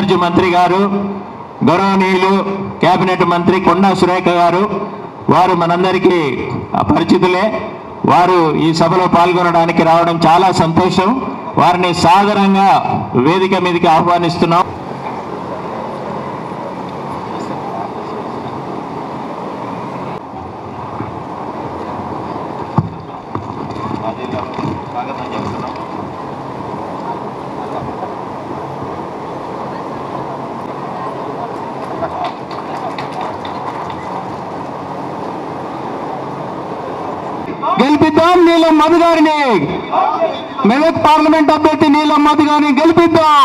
Incharge మంత్రి గారు, గౌరవనీయులు కేబినెట్ మంత్రి కొండా సురేఖ గారు, వారు మనందరికీ పరిచితులే. వారు ఈ సభలో పాల్గొనడానికి రావడం చాలా సంతోషం. వారిని సాదరంగా వేదిక మీదకి ఆహ్వానిస్తున్నాం. గెలిపిద్దాం నీలం మధు గారిని, మెదక్ పార్లమెంట్ అభ్యర్థి నీలం మధు గారిని గెలిపిద్దాం.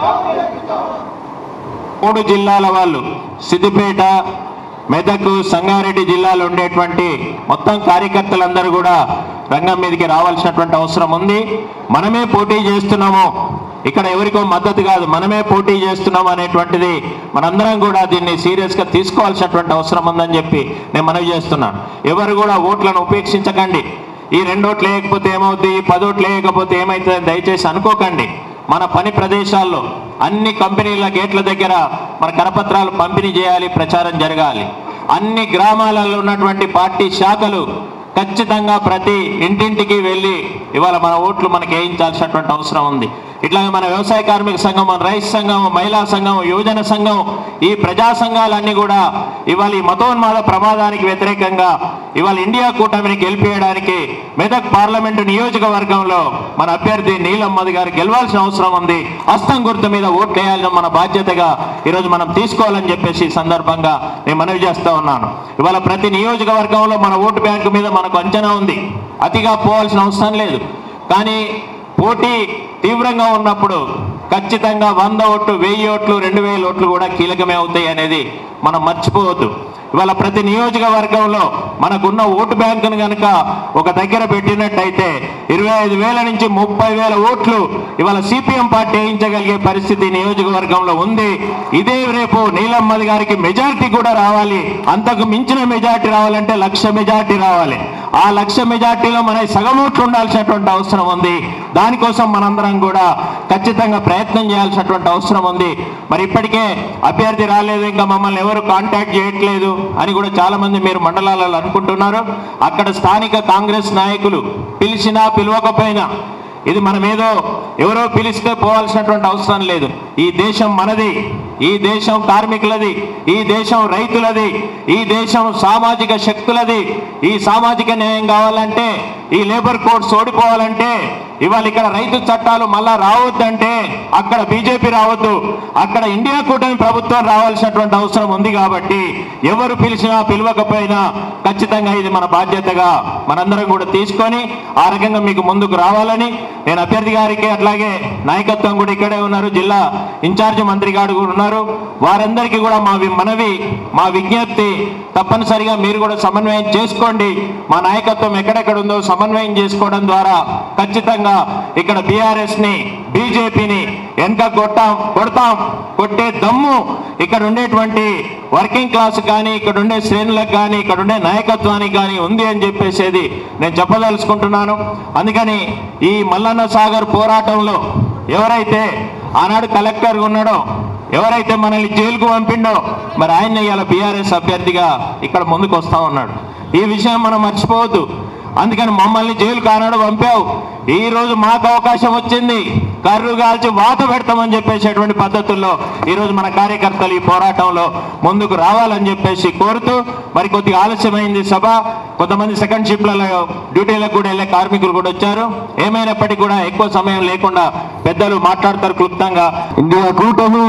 3 జిల్లాల వాళ్ళు, సిద్దిపేట, మెదక్, సంగారెడ్డి జిల్లాలో ఉండేటువంటి మొత్తం కార్యకర్తలందరూ కూడా రంగం మీదకి రావాల్సినటువంటి అవసరం ఉంది. మనమే పోటీ చేస్తున్నాము, ఇక్కడ ఎవరికో మద్దతు కాదు, మనమే పోటీ చేస్తున్నాం అనేటువంటిది మనందరం కూడా దీన్ని సీరియస్గా తీసుకోవాల్సినటువంటి అవసరం ఉందని చెప్పి నేను మనవి చేస్తున్నాను. ఎవరు కూడా ఓట్లను ఉపేక్షించకండి. ఈ 2 ఓట్లు వేయకపోతే ఏమవుతుంది, 10 ఓట్లు వేయకపోతే ఏమవుతుంది దయచేసి అనుకోకండి. మన పని ప్రదేశాల్లో అన్ని కంపెనీల గేట్ల దగ్గర మన కరపత్రాలు పంపిణీ చేయాలి, ప్రచారం జరగాలి. అన్ని గ్రామాలలో ఉన్నటువంటి పార్టీ శాఖలు ఖచ్చితంగా ప్రతి ఇంటింటికి వెళ్ళి ఇవాళ మన ఓట్లు మనకి వేయించాల్సినటువంటి అవసరం ఉంది. ఇట్లాగే మన వ్యవసాయ కార్మిక సంఘం, మన రైతు సంఘం, మహిళా సంఘం, యువజన సంఘం, ఈ ప్రజా సంఘాలన్నీ కూడా ఇవాళ ఈ మతోన్మాద ప్రమాదానికి వ్యతిరేకంగా ఇవాళ ఇండియా కూటమిని గెలిపేయడానికి మెదక్ పార్లమెంటు నియోజకవర్గంలో మన అభ్యర్థి నీలం మధు గారు గెలవాల్సిన అవసరం ఉంది. హస్తం గుర్తు మీద ఓట్లు వేయాలని మన బాధ్యతగా ఈరోజు మనం తీసుకోవాలని చెప్పేసి ఈ సందర్భంగా నేను మనవి చేస్తూ ఉన్నాను. ఇవాళ ప్రతి నియోజకవర్గంలో మన ఓటు బ్యాంకు మీద మనకు అంచనా ఉంది, అతిగా పోవాల్సిన అవసరం లేదు. కానీ పోటీ తీవ్రంగా ఉన్నప్పుడు ఖచ్చితంగా 100 ఓట్లు, 1000 ఓట్లు, 2000 ఓట్లు కూడా కీలకమే అవుతాయి అనేది మనం మర్చిపోవద్దు. ఇవాళ ప్రతి నియోజకవర్గంలో మనకున్న ఓటు బ్యాంకును కనుక ఒక దగ్గర పెట్టినట్టయితే 25,000 నుంచి 30,000 ఓట్లు ఇవాళ సిపిఎం పార్టీ వేయించగలిగే పరిస్థితి నియోజకవర్గంలో ఉంది. ఇదే రేపు నీలం మధు గారికి మెజార్టీ కూడా రావాలి. అంతకు మించిన మెజార్టీ రావాలంటే 1,00,000 మెజార్టీ రావాలి. ఆ 1,00,000 మెజార్టీలో మన సగం ఓట్లు ఉండాల్సినటువంటి అవసరం ఉంది. దానికోసం మనందరం కూడా ఖచ్చితంగా ప్రయత్నం చేయాల్సినటువంటి అవసరం ఉంది. మరి ఇప్పటికే అభ్యర్థి రాలేదు, ఇంకా మమ్మల్ని ఎవరు కాంటాక్ట్ చేయట్లేదు అని కూడా చాలా మంది మీరు మండలాలలో అనుకుంటున్నారు. అక్కడ స్థానిక కాంగ్రెస్ నాయకులు పిలిచినా పిలవకపోయినా, ఇది మనమేదో ఎవరో పిలిస్తే పోవాల్సినటువంటి అవసరం లేదు. ఈ దేశం మనది, ఈ దేశం కార్మికులది, ఈ దేశం రైతులది, ఈ దేశం సామాజిక శక్తులది. ఈ సామాజిక న్యాయం కావాలంటే, ఈ లేబర్ కోడ్స్ ఓడిపోవాలంటే, ఇవాళ ఇక్కడ రైతు చట్టాలు మళ్ళా రావద్దంటే అక్కడ బీజేపీ రావద్దు, అక్కడ ఇండియా కూటమి ప్రభుత్వం రావాల్సినటువంటి అవసరం ఉంది. కాబట్టి ఎవరు పిలిచినా పిలవకపోయినా ఖచ్చితంగా ఇది మన బాధ్యతగా మనందరం కూడా తీసుకొని ఆ రకంగా మీకు ముందుకు రావాలని నేను అభ్యర్థి గారికి, అట్లాగే నాయకత్వం కూడా ఇక్కడే ఉన్నారు, జిల్లా ఇన్ఛార్జి మంత్రి గారు కూడా ఉన్నారు, వారందరికీ కూడా మనవి, మా విజ్ఞప్తి తప్పనిసరిగా మీరు కూడా సమన్వయం చేసుకోండి. మా నాయకత్వం ఎక్కడెక్కడ ఉందో సమన్వయం చేసుకోవడం ద్వారా ఖచ్చితంగా ఇక్కడ బీఆర్ఎస్ ని, బీజేపీని వెనక కొడతాం. కొట్టే దమ్ము ఇక్కడ ఉండేటువంటి వర్కింగ్ క్లాస్ కానీ, ఇక్కడ ఉండే శ్రేణులకు కానీ, ఇక్కడ ఉండే నాయకత్వానికి కానీ ఉంది అని చెప్పేసేది నేను చెప్పదలుచుకుంటున్నాను. అందుకని ఈ మల్లన్న సాగర్ పోరాటంలో ఎవరైతే ఆనాడు కలెక్టర్ ఉన్నాడో, ఎవరైతే మనల్ని జైలుకు పంపిండో, మరి ఆయన ఇవాళ బీఆర్ఎస్ అభ్యర్థిగా ఇక్కడ ముందుకు వస్తా ఉన్నాడు. ఈ విషయం మనం మర్చిపోవద్దు. అందుకని మమ్మల్ని జైలుకు ఆనాడు పంపావు, ఈ రోజు మాకు అవకాశం వచ్చింది, కర్రు కాల్చి వాత పెడతామని చెప్పేసేటువంటి పద్ధతుల్లో ఈరోజు మన కార్యకర్తలు ఈ పోరాటంలో ముందుకు రావాలని చెప్పేసి కోరుతూ, మరి కొద్దిగా ఆలస్యమైంది సభ, కొంతమంది సెకండ్ షిఫ్ట్లలో డ్యూటీలకు కూడా వెళ్ళే కార్మికులు కూడా వచ్చారు. ఏమైనప్పటికీ కూడా ఎక్కువ సమయం లేకుండా పెద్దలు మాట్లాడతారు క్లుప్తంగా. ఇండియా కూటమి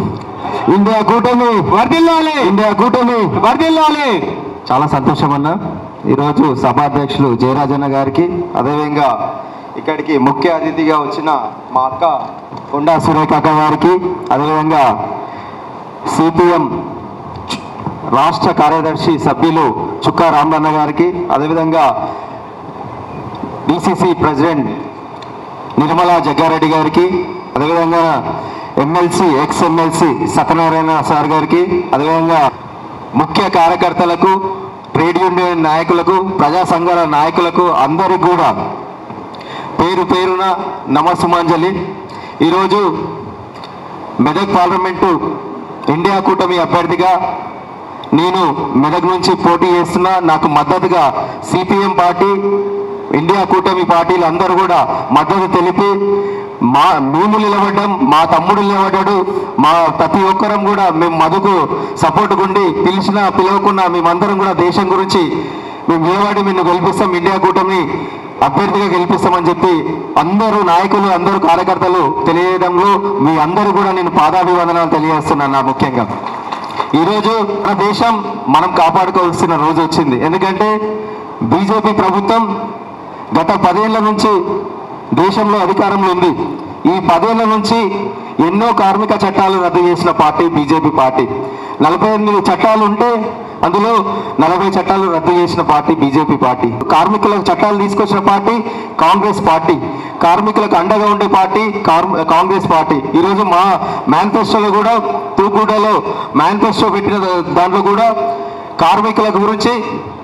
వర్ధిల్లాలి, ఇండియా కూటమి వర్ధిల్లాలి. చాలా సంతోషం అన్న. ఈరోజు సభాధ్యక్షులు జయరాజన్న గారికి, అదేవిధంగా ఇక్కడికి ముఖ్య అతిథిగా వచ్చిన మా అక్క కొండా సురేఖ గారికి, అదేవిధంగా సిపిఎం రాష్ట్ర కార్యదర్శి సభ్యులు చుక్కా రామన్న గారికి, అదేవిధంగా డిసిసి ప్రెసిడెంట్ నిర్మలా జగ్గారెడ్డి గారికి, అదేవిధంగా MLC ex MLC Satyanarayana sir గారికి, అదేవిధంగా ముఖ్య కార్యకర్తలకు, ట్రేడ్ యూనియన్ నాయకులకు, ప్రజా సంఘాల నాయకులకు అందరికీ కూడా పేరు పేరున నమస్సుమాంజలి. ఈరోజు మెదక్ పార్లమెంటు ఇండియా కూటమి అభ్యర్థిగా నేను మెదక్ నుంచి పోటీ చేస్తున్నా. నాకు మద్దతుగా సిపిఎం పార్టీ, ఇండియా కూటమి పార్టీలు అందరూ కూడా మద్దతు తెలిపి మేము నిలబడ్డాం, మా తమ్ముడు నిలబడ్డాడు, మా ప్రతి ఒక్కరం కూడా మేము మధుకు సపోర్ట్ ఉండి పిలవకున్నా మేమందరం కూడా దేశం గురించి మేము నిలబడి నిన్ను గెలిపిస్తాం, ఇండియా కూటమి అభ్యర్థిగా గెలిపిస్తామని చెప్పి అందరూ నాయకులు, అందరూ కార్యకర్తలు తెలియడంలో మీ అందరూ కూడా నేను పాదాభివందనాలు తెలియజేస్తున్నాను. ముఖ్యంగా ఈరోజు మన దేశం మనం కాపాడుకోవాల్సిన రోజు వచ్చింది. ఎందుకంటే బీజేపీ ప్రభుత్వం గత 10 ఏళ్ల నుంచి దేశంలో అధికారంలో ఉంది. ఈ 10 ఏళ్ల నుంచి ఎన్నో కార్మిక చట్టాలు రద్దు చేసిన పార్టీ బీజేపీ పార్టీ. 48 చట్టాలు ఉంటే అందులో 40 చట్టాలు రద్దు చేసిన పార్టీ బీజేపీ పార్టీ. కార్మికులకు చట్టాలు తీసుకొచ్చిన పార్టీ కాంగ్రెస్ పార్టీ. కార్మికులకు అండగా ఉండే పార్టీ కాంగ్రెస్ పార్టీ. ఈరోజు మా మేనిఫెస్టోలో కూడా, తూగూడలో మేనిఫెస్టో పెట్టిన దాంట్లో కూడా కార్మికుల గురించి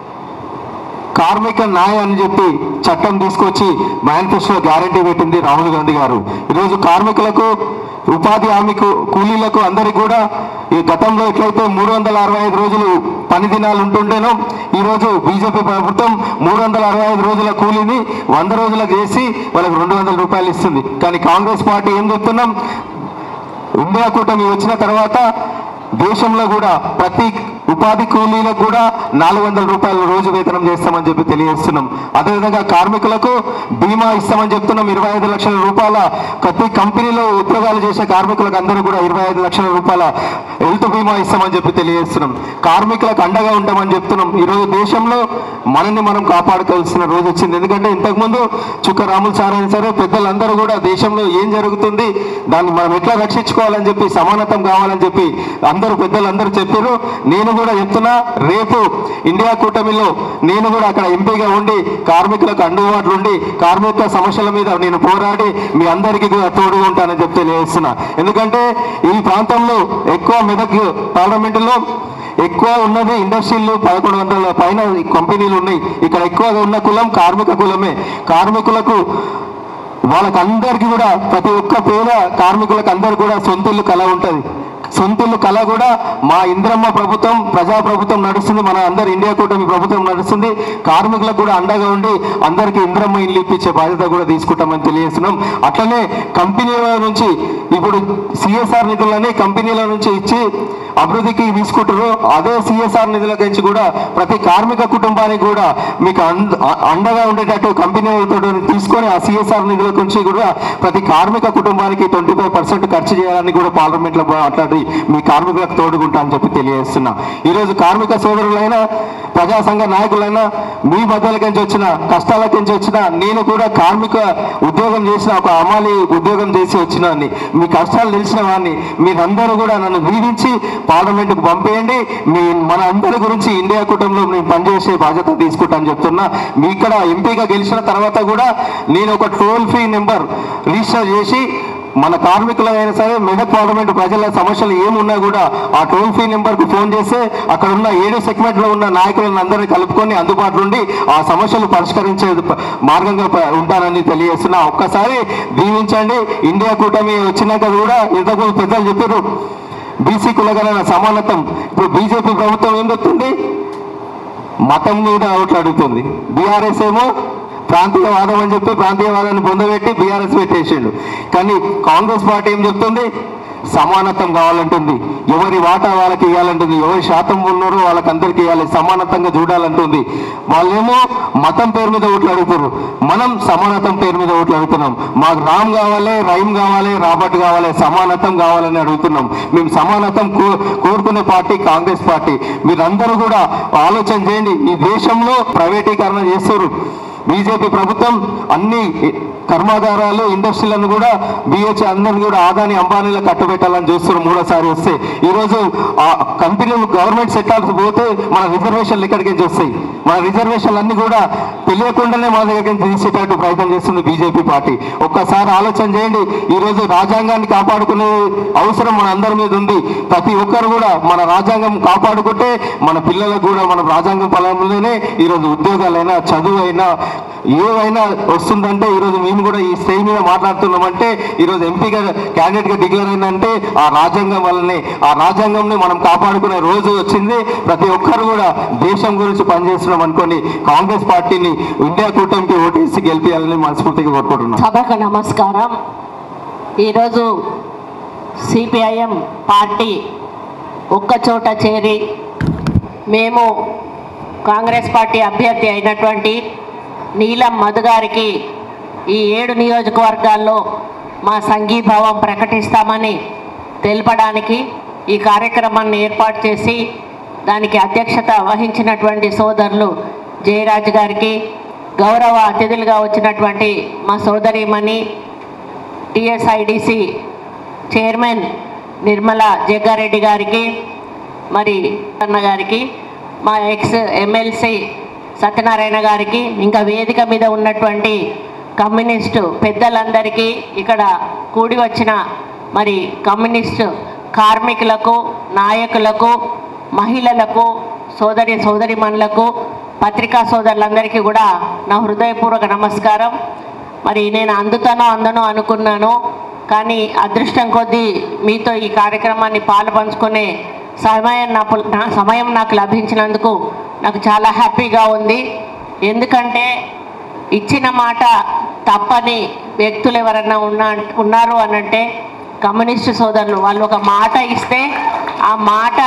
కార్మిక న్యాయం అని చెప్పి చట్టం తీసుకొచ్చి మేనిఫెస్టో గ్యారంటీ పెట్టింది రాహుల్ గాంధీ గారు. ఈరోజు కార్మికులకు, ఉపాధి హామీ కూలీలకు అందరికీ కూడా ఈ గతంలో ఎట్లయితే 365 రోజులు పని దినాలు ఉంటుండేనో ఈరోజు బీజేపీ ప్రభుత్వం 365 రోజుల కూలీని 100 రోజులకు చేసి వాళ్ళకి 200 రూపాయలు ఇస్తుంది. కానీ కాంగ్రెస్ పార్టీ ఏం చెప్తున్నాం, ఇండియా కూటమి వచ్చిన తర్వాత దేశంలో కూడా ప్రతి ఉపాధి కూలీలకు కూడా 400 రూపాయల రోజు వేతనం చేస్తామని చెప్పి తెలియజేస్తున్నాం. అదేవిధంగా కార్మికులకు బీమా ఇస్తామని చెప్తున్నాం. 25 లక్షల రూపాయల ప్రతి కంపెనీలో ఉద్యోగాలు చేసే కార్మికులకు అందరూ కూడా 25 లక్షల రూపాయల హెల్త్ బీమా ఇస్తామని చెప్పి తెలియజేస్తున్నాం. కార్మికులకు అండగా ఉంటామని చెప్తున్నాం. ఈరోజు దేశంలో మనల్ని మనం కాపాడుకోవాల్సిన రోజు వచ్చింది. ఎందుకంటే ఇంతకుముందు చుక్క రాములు సార్ అయినా సరే పెద్దలందరూ కూడా దేశంలో ఏం జరుగుతుంది, దాన్ని మనం ఎట్లా రక్షించుకోవాలని చెప్పి, సమానత్వం కావాలని చెప్పి అందరూ పెద్దలందరూ చెప్పారు. నేను కూడా చెప్తున్నా, రేపు ఇండియా కూటమిలో నేను కూడా అక్కడ ఎంపీగా ఉండి కార్మికులకు అందుబాటులో ఉండి కార్మిక సమస్యల మీద నేను పోరాడి మీ అందరికీ కూడా తోడుగా ఉంటానని చెప్పి తెలియజేస్తున్నా. ఎందుకంటే ఈ ప్రాంతంలో ఎక్కువ మెదక్ పార్లమెంటులో ఎక్కువ ఉన్నది ఇండస్ట్రీలు, 1100 పైన కంపెనీలు ఉన్నాయి. ఇక్కడ ఎక్కువగా ఉన్న కులం కార్మిక కులమే. కార్మికులకు వాళ్ళకందరికీ కూడా ప్రతి ఒక్క పేద కార్మికులకు అందరూ కూడా సొంతిల్లు కళ ఉంటుంది. సొంతిల్లు కళ కూడా మా ఇంద్రమ్మ ప్రభుత్వం, ప్రజాప్రభుత్వం నడుస్తుంది, మన అందరు ఇండియా కూటమి ప్రభుత్వం నడుస్తుంది. కార్మికులకు కూడా అండగా ఉండి అందరికీ ఇంద్రమ్మ ఇల్లు ఇప్పించే బాధ్యత కూడా తీసుకుంటామని తెలియజేస్తున్నాం. అట్లనే కంపెనీల నుంచి ఇప్పుడు సిఎస్ఆర్ నిధులని కంపెనీల నుంచి ఇచ్చి అభివృద్ధికి తీసుకుంటారు. అదే సిఎస్ఆర్ నిధుల నుంచి కూడా ప్రతి కార్మిక కుటుంబానికి కూడా మీకు అండగా ఉండేటట్టు కంపెనీలతో తీసుకొని ఆ సిఎస్ఆర్ నిధుల నుంచి కూడా ప్రతి కార్మిక కుటుంబానికి 25% ఖర్చు చేయాలని కూడా పార్లమెంట్లో మాట్లాడి మీ కార్మికులకు తోడుకుంటా అని చెప్పి తెలియజేస్తున్నా. ఈరోజు కార్మిక సోదరులైనా, ప్రజా సంఘ నాయకులైనా మీ బద్దలకించి వచ్చిన, కష్టాలకించి వచ్చిన, నేను కూడా కార్మిక ఉద్యోగం చేసిన, ఒక అమాలి ఉద్యోగం చేసి వచ్చిన వాడిని, మీ కష్టాలు తెలిసిన వాడిని, మీరందరూ కూడా నన్ను దీవించి పార్లమెంటుకు పంపేయండి. మన అందరి గురించి ఇండియా కూటమిలో నేను పనిచేసే బాధ్యత తీసుకుంటానని చెప్తున్నా. మీ ఇక్కడ ఎంపీగా గెలిచిన తర్వాత కూడా నేను ఒక టోల్ ఫ్రీ నెంబర్ రిజిస్టర్ చేసి మన కార్మికులైనా సరే మెదక్ పార్లమెంటు ప్రజల సమస్యలు ఏమున్నా కూడా ఆ టోల్ ఫ్రీ నెంబర్కు ఫోన్ చేస్తే అక్కడ ఉన్న 7 సెగ్మెంట్లో ఉన్న నాయకులను అందరినీ కలుపుకొని అందుబాటులో ఉండి ఆ సమస్యలు పరిష్కరించే మార్గంగా ఉంటానని తెలియజేస్తున్నా. ఒక్కసారి దీవించండి. ఇండియా కూటమి వచ్చినాక కూడా ఇంతకు పెద్దలు చెప్పారు బీసీ కులగణన సమానత్వం. ఇప్పుడు బీజేపీ ప్రభుత్వం ఏం చెప్తుంది, మతం మీద ఓట్లు అడుగుతుంది. బీఆర్ఎస్ ఏమో ప్రాంతీయవాదం అని చెప్పి ప్రాంతీయవాదాన్ని పొందబెట్టి బీఆర్ఎస్ పెట్టేసిండు. కానీ కాంగ్రెస్ పార్టీ ఏం చెప్తుంది, సమానత్వం కావాలంటుంది, ఎవరి వాటా వాళ్ళకి ఇవ్వాలంటుంది, ఎవరి శాతం ఉన్నారో వాళ్ళకందరికీ ఇవ్వాలి, సమానత్వంగా చూడాలంటుంది. వాళ్ళేమో మతం పేరు మీద ఓట్లు అడుగుతారు, మనం సమానత్వం పేరు మీద ఓట్లు అడుగుతున్నాం. మాకు రామ్ కావాలి, రైమ్ కావాలి, రాబర్ట్ కావాలి, సమానత్వం కావాలని అడుగుతున్నాం. మేము సమానత్వం కోరుకునే పార్టీ కాంగ్రెస్ పార్టీ. మీరందరూ కూడా ఆలోచన చేయండి. ఈ దేశంలో ప్రైవేటీకరణ చేస్తారు బీజేపీ ప్రభుత్వం. అన్ని కర్మాగారాలు, ఇండస్ట్రీలను కూడా బిహెచ్ అందరినీ కూడా ఆదాని అంబానీలో కట్టబెట్టాలని చూస్తున్నారు మూడోసారి వస్తే. ఈరోజు ఆ కంపెనీలు గవర్నమెంట్ సెక్టార్స్ పోతే మన రిజర్వేషన్లు ఇక్కడికి వస్తాయి. మన రిజర్వేషన్లు అన్ని కూడా తెలియకుండానే మన దగ్గరికి తీసేటట్టు ప్రయత్నం చేస్తుంది బీజేపీ పార్టీ. ఒక్కసారి ఆలోచన చేయండి. ఈరోజు రాజ్యాంగాన్ని కాపాడుకునే అవసరం మన అందరి మీద ఉంది. ప్రతి ఒక్కరు కూడా మన రాజ్యాంగం కాపాడుకుంటే మన పిల్లలకు కూడా మనం రాజ్యాంగం ఫలంలోనే ఈరోజు ఉద్యోగాలైనా, చదువు అయినా, ఏవైనా వస్తుందంటే ఈరోజు మీ మేము కూడా ఈ స్టేజ్ మీద మాట్లాడుతున్నామంటే ఈరోజు ఎంపీగా క్యాండిడేట్గా డిక్లేర్ అయిందంటే ఆ రాజ్యాంగం వల్లనే, ఆ రాజ్యాంగంని మనం కాపాడుకునే రోజు వచ్చింది. ప్రతి ఒక్కరు కూడా దేశం గురించి పనిచేస్తున్నాం అనుకోని కాంగ్రెస్ పార్టీని ఇండియా కూటమికి ఓటేసి గెలిపించాలని మనస్ఫూర్తిగా కోరుకుంటున్నాం. సభకు నమస్కారం. ఈరోజు సిపిఐఎం పార్టీ ఒక్కచోట చేరి మేము కాంగ్రెస్ పార్టీ అభ్యర్థి అయినటువంటి నీలం మధు గారికి ఈ 7 నియోజకవర్గాల్లో మా సంఘీభావం ప్రకటిస్తామని తెలపడానికి ఈ కార్యక్రమాన్ని ఏర్పాటు చేసి దానికి అధ్యక్షత వహించినటువంటి సోదరులు జయరాజ్ గారికి, గౌరవ అతిథులుగా వచ్చినటువంటి మా సోదరిమణి టిఎస్ఐడిసి చైర్మన్ నిర్మలా జగ్గారెడ్డి గారికి, మరి అన్న గారికి, మా ఎక్స్ ఎమ్మెల్సీ సత్యనారాయణ గారికి, ఇంకా వేదిక మీద ఉన్నటువంటి కమ్యూనిస్టు పెద్దలందరికీ, ఇక్కడ కూడి వచ్చిన మరి కమ్యూనిస్టు కార్మికులకు, నాయకులకు, మహిళలకు, సోదరిమణులకు, పత్రికా సోదరులందరికీ కూడా నా హృదయపూర్వక నమస్కారం. మరి నేను అందనో అనుకున్నాను, కానీ అదృష్టం కొద్దీ మీతో ఈ కార్యక్రమాన్ని పాలు పంచుకునే సమయం నాకు లభించినందుకు నాకు చాలా హ్యాపీగా ఉంది. ఎందుకంటే ఇచ్చిన మాట తప్పని వ్యక్తులు ఎవరన్నా ఉన్నారు అనంటే కమ్యూనిస్టు సోదరులు. వాళ్ళు ఒక మాట ఇస్తే ఆ మాట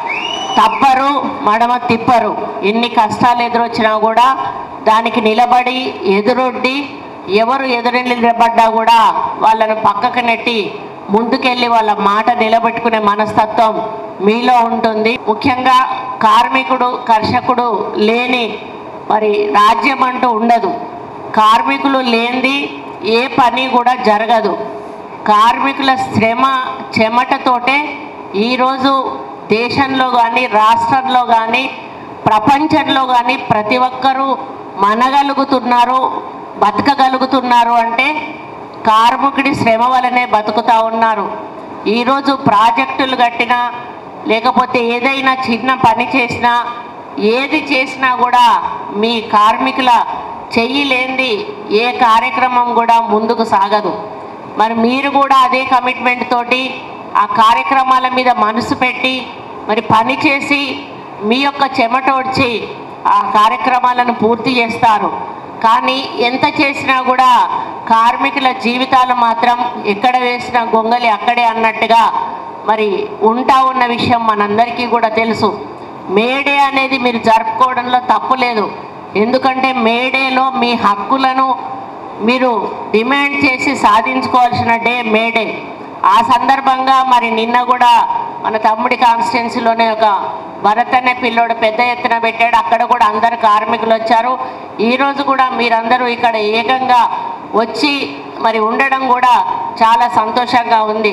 తప్పరు, మడమ తిప్పరు. ఎన్ని కష్టాలు ఎదురొచ్చినా కూడా దానికి నిలబడి ఎదురొడ్డి ఎవరు నిలబడ్డా కూడా వాళ్ళను పక్కకు నెట్టి ముందుకెళ్ళి వాళ్ళ మాట నిలబెట్టుకునే మనస్తత్వం మీలో ఉంటుంది. ముఖ్యంగా కార్మికుడు, కర్షకుడు లేని మరి రాజ్యం అంటూ ఉండదు. కార్మికులు లేనిది ఏ పని కూడా జరగదు. కార్మికుల శ్రమ చెమటతోటే ఈరోజు దేశంలో కానీ, రాష్ట్రంలో కానీ, ప్రపంచంలో కానీ ప్రతి ఒక్కరూ మనగలుగుతున్నారు, బతకగలుగుతున్నారు అంటే కార్మికుడి శ్రమ వలనే బతుకుతూ ఉన్నారు. ఈరోజు ప్రాజెక్టులు కట్టినా, లేకపోతే ఏదైనా చిన్న పని చేసినా, ఏది చేసినా కూడా మీ కార్మికుల చెయ్యి లేనిది ఏ కార్యక్రమం కూడా ముందుకు సాగదు. మరి మీరు కూడా అదే కమిట్మెంట్ తోటి ఆ కార్యక్రమాల మీద మనసు పెట్టి మరి పని చేసి మీ యొక్క చెమటోడ్చి ఆ కార్యక్రమాలను పూర్తి చేస్తారు. కానీ ఎంత చేసినా కూడా కార్మికుల జీవితాలు మాత్రం ఎక్కడ వేసిన గొంగలి అక్కడే అన్నట్టుగా మరి ఉన్న విషయం మనందరికీ కూడా తెలుసు. మేడే అనేది మీరు జరుపుకోవడంలో తప్పు లేదు. ఎందుకంటే మేడేలో మీ హక్కులను మీరు డిమాండ్ చేసి సాధించుకోవాల్సిన డే మేడే. ఆ సందర్భంగా మరి నిన్న కూడా మన తమ్ముడి కాన్స్టిట్యున్సీలోనే ఒక భరత్ అనే పిల్లోడు పెద్ద ఎత్తున పెట్టాడు. అక్కడ కూడా అందరు కార్మికులు వచ్చారు. ఈరోజు కూడా మీరందరూ ఇక్కడ ఏకంగా వచ్చి మరి ఉండడం కూడా చాలా సంతోషంగా ఉంది.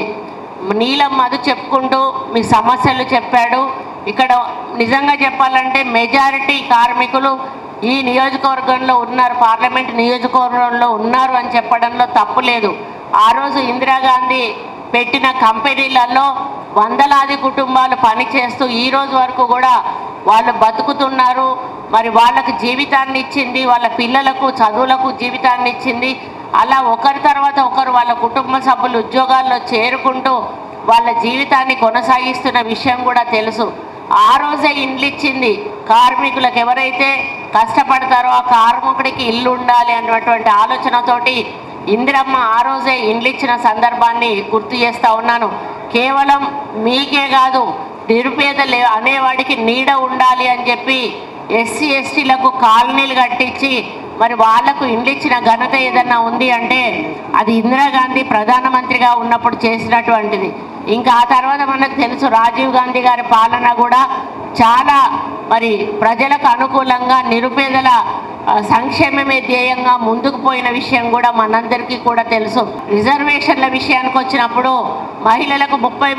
నీలం మధు చెప్పుకుంటూ మీ సమస్యలు చెప్పాడు. ఇక్కడ నిజంగా చెప్పాలంటే మెజారిటీ కార్మికులు ఈ నియోజకవర్గంలో ఉన్నారు, పార్లమెంట్ నియోజకవర్గంలో ఉన్నారు అని చెప్పడంలో తప్పు లేదు. ఆ రోజు ఇందిరాగాంధీ పెట్టిన కంపెనీలలో వందలాది కుటుంబాలు పనిచేస్తూ ఈ రోజు వరకు కూడా వాళ్ళు బతుకుతున్నారు. మరి వాళ్ళకు జీవితాన్ని ఇచ్చింది, వాళ్ళ పిల్లలకు చదువులకు జీవితాన్ని ఇచ్చింది. అలా ఒకరి తర్వాత ఒకరు వాళ్ళ కుటుంబ సభ్యులు ఉద్యోగాల్లో చేరుకుంటూ వాళ్ళ జీవితాన్ని కొనసాగిస్తున్న విషయం కూడా తెలుసు. ఆ రోజే ఇండ్లు ఇచ్చింది కార్మికులకు. ఎవరైతే కష్టపడతారో ఆ కార్మికుడికి ఇల్లు ఉండాలి అన్నటువంటి ఆలోచనతోటి ఇందిరమ్మ ఆ రోజే ఇండ్లు ఇచ్చిన సందర్భాన్ని గుర్తు చేస్తూ ఉన్నాను. కేవలం మీకే కాదు, నిరుపేదలు అనేవాడికి నీడ ఉండాలి అని చెప్పి ఎస్సీ ఎస్టీలకు కాలనీలు కట్టించి మరి వాళ్లకు ఇండ్లు ఇచ్చిన ఘనత ఏదన్నా ఉంది అంటే అది ఇందిరాగాంధీ ప్రధానమంత్రిగా ఉన్నప్పుడు చేసినటువంటిది. ఇంకా ఆ తర్వాత మనకు తెలుసు రాజీవ్ గాంధీ గారి పాలన కూడా చాలా మరి ప్రజలకు అనుకూలంగా నిరుపేదల సంక్షేమమే ధ్యేయంగా ముందుకు పోయిన విషయం కూడా మనందరికీ కూడా తెలుసు. రిజర్వేషన్ల విషయానికి వచ్చినప్పుడు మహిళలకు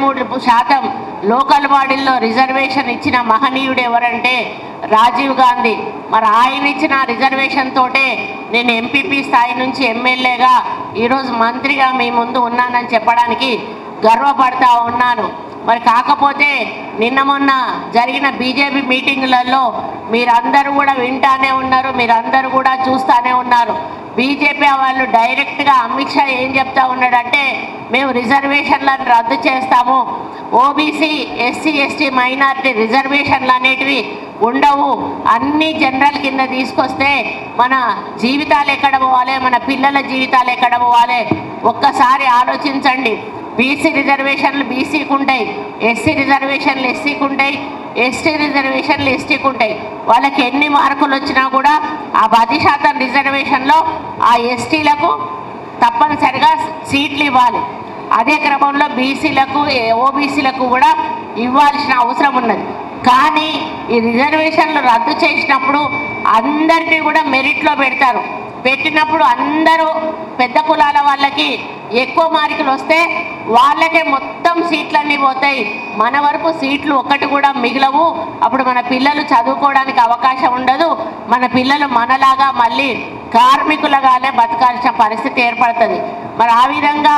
33% లోకల్ బాడీల్లో రిజర్వేషన్ ఇచ్చిన మహనీయుడు ఎవరంటే రాజీవ్ గాంధీ. మరి ఆయన ఇచ్చిన రిజర్వేషన్ తోటే నేను ఎంపీపీ స్థాయి నుంచి ఎమ్మెల్యేగా ఈరోజు మంత్రిగా మీ ముందు ఉన్నానని చెప్పడానికి గర్వపడతా ఉన్నాను. మరి కాకపోతే నిన్న మొన్న జరిగిన బీజేపీ మీటింగులలో మీరందరూ కూడా వింటానే ఉన్నారు, మీరందరూ కూడా చూస్తూనే ఉన్నారు. బీజేపీ వాళ్ళు డైరెక్ట్గా అమిత్ షా ఏం చెప్తా ఉన్నాడంటే మేము రిజర్వేషన్లను రద్దు చేస్తాము, ఓబీసీ ఎస్సీ ఎస్టీ మైనారిటీ రిజర్వేషన్లు అనేటివి ఉండవు, అన్ని జనరల్ కింద తీసుకొస్తే మన జీవితాలు ఎక్కడ పోవాలి, మన పిల్లల జీవితాలు ఎక్కడ పోవాలి? ఒక్కసారి ఆలోచించండి. బీసీ రిజర్వేషన్లు బీసీకి ఉంటాయి, ఎస్సీ రిజర్వేషన్లు ఎస్సీకి ఉంటాయి, ఎస్టీ రిజర్వేషన్లు ఎస్టీకి ఉంటాయి. వాళ్ళకి ఎన్ని మార్కులు వచ్చినా కూడా ఆ 10% రిజర్వేషన్లో ఆ ఎస్టీలకు తప్పనిసరిగా సీట్లు ఇవ్వాలి. అదే క్రమంలో బీసీలకు ఓబీసీలకు కూడా ఇవ్వాల్సిన అవసరం ఉన్నది. కానీ ఈ రిజర్వేషన్లు రద్దు చేసినప్పుడు అందరినీ కూడా మెరిట్లో పెడతారు. పెట్టినప్పుడు అందరూ పెద్ద కులాల వాళ్ళకి ఎక్కువ మార్కులు వస్తే వాళ్ళకే మొత్తం సీట్లన్నీ పోతాయి, మన వరకు సీట్లు ఒక్కటి కూడా మిగలవు. అప్పుడు మన పిల్లలు చదువుకోవడానికి అవకాశం ఉండదు, మన పిల్లలు మనలాగా మళ్ళీ కార్మికులుగానే బతకాల్సిన పరిస్థితి ఏర్పడుతుంది. మరి ఆ విధంగా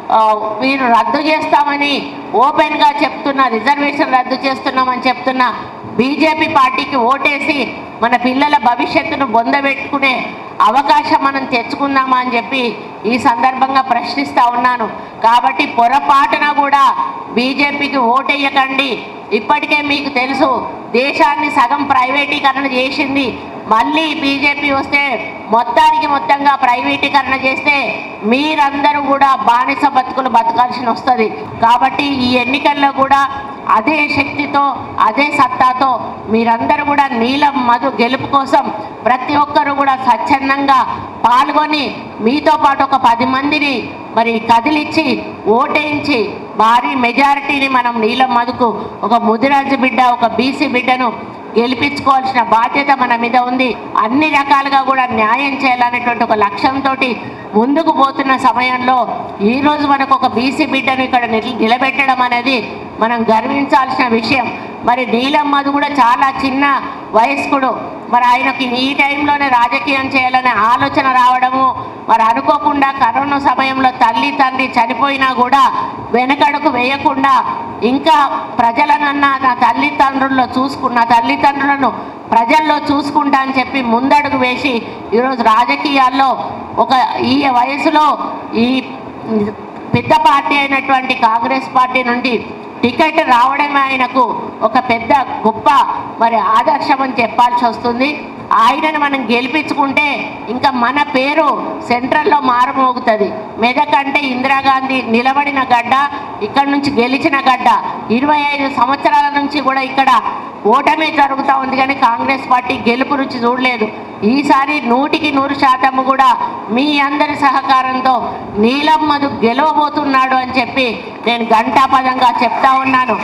వీరు రద్దు చేస్తామని ఓపెన్గా చెప్తున్న, రిజర్వేషన్ రద్దు చేస్తున్నామని చెప్తున్న బీజేపీ పార్టీకి ఓటేసి మన పిల్లల భవిష్యత్తును బొందబెట్టుకునే అవకాశం మనం తెచ్చుకుందామా అని చెప్పి ఈ సందర్భంగా ప్రశ్నిస్తూ ఉన్నాను. కాబట్టి పొరపాటున కూడా బీజేపీకి ఓటేయకండి. ఇప్పటికే మీకు తెలుసు దేశాన్ని సగం ప్రైవేటీకరణ చేసింది. మళ్ళీ బీజేపీ వస్తే మొత్తంగా ప్రైవేటీకరణ చేస్తే మీరందరూ కూడా బానిస బతుకులు బతకాల్సి వస్తుంది. కాబట్టి ఈ ఎన్నికల్లో కూడా అదే శక్తితో అదే సత్తాతో మీరందరూ కూడా నీలం మధు గెలుపు కోసం ప్రతి ఒక్కరూ కూడా స్వచ్ఛందంగా పాల్గొని మీతో పాటు ఒక 10 మందిని మరి కదిలిచ్చి ఓటేయించి భారీ మెజారిటీని మనం నీలం మధుకు ఒక ముదిరాజు బిడ్డ, ఒక బీసీ బిడ్డను గెలిపించుకోవాల్సిన బాధ్యత మన మీద ఉంది. అన్ని రకాలుగా కూడా న్యాయం చేయాలనేటువంటి ఒక లక్ష్యంతో ముందుకు పోతున్న సమయంలో ఈరోజు మనకు ఒక బీసీ బిడ్డను ఇక్కడ నిలబెట్టడం అనేది మనం గర్వించాల్సిన విషయం. మరి నీలం మధు కూడా చాలా చిన్న వయస్కుడు. మరి ఆయనకి ఈ టైంలోనే రాజకీయం చేయాలనే ఆలోచన రావడము, మరి అనుకోకుండా కరోనా సమయంలో తల్లి తండ్రి చనిపోయినా కూడా వెనకడుగు వేయకుండా ఇంకా ప్రజలనన్నా నా తల్లిదండ్రులను ప్రజల్లో చూసుకుంటా అని చెప్పి ముందడుగు వేసి ఈరోజు రాజకీయాల్లో ఈ వయసులో ఈ పెద్ద పార్టీ అయినటువంటి కాంగ్రెస్ పార్టీ నుండి టికెట్ రావడమే ఆయనకు ఒక పెద్ద గొప్ప మరి ఆదర్శం అని చెప్పాల్సి వస్తుంది. ఆయనను మనం గెలిపించుకుంటే ఇంకా మన పేరు సెంట్రల్లో మారుమోగుతుంది. మెదక్ అంటే ఇందిరాగాంధీ నిలబడిన గడ్డ, ఇక్కడ నుంచి గెలిచిన గడ్డ. 25 సంవత్సరాల నుంచి కూడా ఇక్కడ ఓటమే జరుగుతూ ఉంది, కానీ కాంగ్రెస్ పార్టీ గెలుపు రుచి చూడలేదు. ఈసారి 100% కూడా మీ అందరి సహకారంతో నీలం మధు గెలవబోతున్నాడు అని చెప్పి నేను ఘంటాపదంగా చెప్తా ఉన్నాను.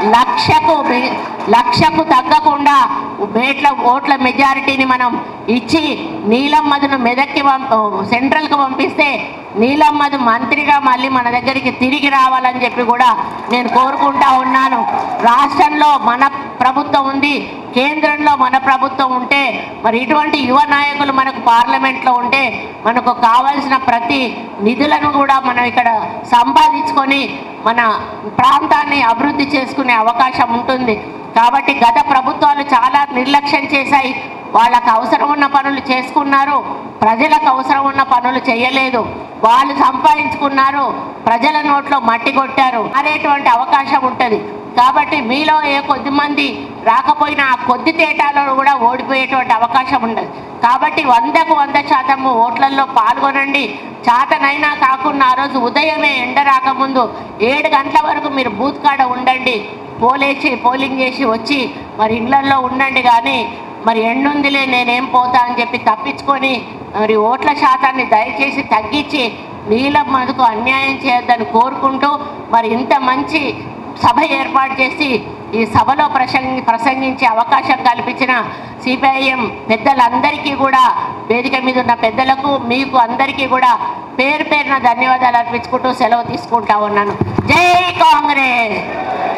లక్షకు తగ్గకుండా ఓట్ల మెజారిటీని మనం ఇచ్చి నీలం మధును మెదక్కి సెంట్రల్కి పంపిస్తే నీలం మధు మంత్రిగా మళ్ళీ మన దగ్గరికి తిరిగి రావాలని చెప్పి కూడా నేను కోరుకుంటా ఉన్నాను. రాష్ట్రంలో మన ప్రభుత్వం ఉంది, కేంద్రంలో మన ప్రభుత్వం ఉంటే మరి ఇటువంటి యువ నాయకులు మనకు పార్లమెంట్లో ఉంటే మనకు కావాల్సిన ప్రతి నిధులను కూడా మనం ఇక్కడ సంపాదించుకొని మన ప్రాంతాన్ని అభివృద్ధి చేసుకునే అవకాశం ఉంటుంది. కాబట్టి గత ప్రభుత్వాలు చాలా నిర్లక్ష్యం చేశాయి. వాళ్ళకు అవసరం ఉన్న పనులు చేసుకున్నారు, ప్రజలకు అవసరం ఉన్న పనులు చేయలేదు. వాళ్ళు సంపాదించుకున్నారు, ప్రజల నోట్లో మట్టి కొట్టారు అనేటువంటి అవకాశం ఉంటుంది. కాబట్టి మీలో ఏ కొద్ది మంది రాకపోయినా ఆ కొద్ది తేటాలో కూడా ఓడిపోయేటువంటి అవకాశం ఉండదు. కాబట్టి 100% ఓట్లలో పాల్గొనండి. చాతనైనా కాకుండా ఆ రోజు ఉదయమే ఎండ రాకముందు 7 గంటల వరకు మీరు బూత్ కాడ ఉండండి, పోలింగ్ చేసి వచ్చి మరి ఇళ్లల్లో ఉండండి. కానీ మరి ఎండుందిలే నేనేం పోతా అని చెప్పి తప్పించుకొని మరి ఓట్ల శాతాన్ని దయచేసి తగ్గించి నీలం మధుకు అన్యాయం చేయొద్దని కోరుకుంటూ మరి ఇంత మంచి సభ ఏర్పాటు చేసి ఈ సభలో ప్రసంగించే అవకాశం కల్పించిన సిపిఐఎం పెద్దలందరికీ కూడా, వేదిక మీద ఉన్న పెద్దలకు మీకు అందరికీ కూడా పేరున ధన్యవాదాలు అర్పించుకుంటూ సెలవు తీసుకుంటా ఉన్నాను. జై కాంగ్రెస్.